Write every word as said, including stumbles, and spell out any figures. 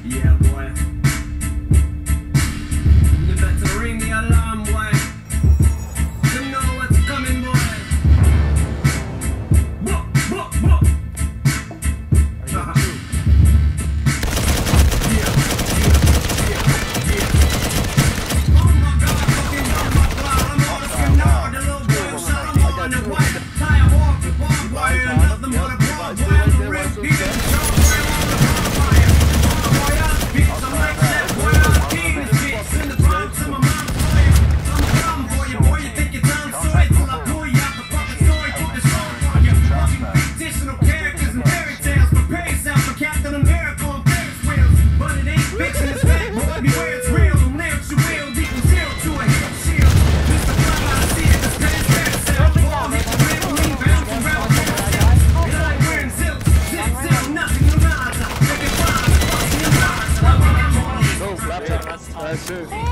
Yeah, boy. You better ring the alarm, boy. You know what's coming, boy. Whoa, whoa, whoa. Uh-huh. Yeah, yeah, yeah, yeah. Oh my God, fucking dumb cloud. I'm on the skin now. The little boy who shot him on the white. Tire walk, the barbed wire, and nothing but a barbed wire. I'm the real deal. Sharp wire on the barbed wire. Barbed wire, bitch. I'm like that boy. I'm king, bitch. In the Bronx, I'm a mom's boy. I'm a dumb boy, you boy. You think your time's so right till I pull you out the fucking story. Put the show on you. Watching fictional characters and fairy tales. Prepare yourself for Captain America on Ferris wheels. But it ain't fiction, it's fact, boy. Beware it's real. Don't lyrics you will. Equal zero to a hip shield. Mister Fly, I see it. This man's fair self. Ball, hit the rim, lean, bounce around. It's like wearing zilch. Zip, zip, nothing, no nada. Make it fine, fucking your lies. I'm on That's it.